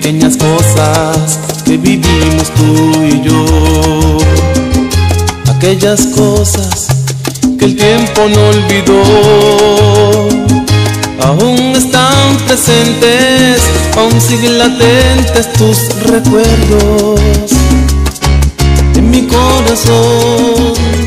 pequeñas cosas que vivimos tú y yo, aquellas cosas que el tiempo no olvidó, aún están presentes, aún siguen latentes tus recuerdos en mi corazón.